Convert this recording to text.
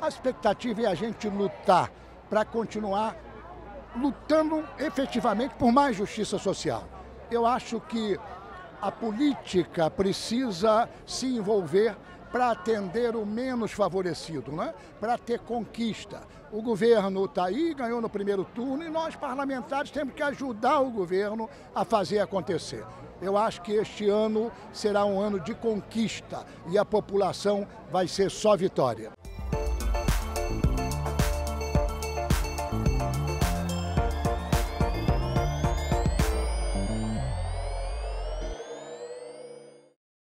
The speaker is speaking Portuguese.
nossa expectativa é a gente lutar para continuar lutando efetivamente por mais justiça social. Eu acho que a política precisa se envolver para atender o menos favorecido, né? Para ter conquista. O governo está aí, ganhou no primeiro turno, e nós parlamentares temos que ajudar o governo a fazer acontecer. Eu acho que este ano será um ano de conquista e a população vai ser só vitória.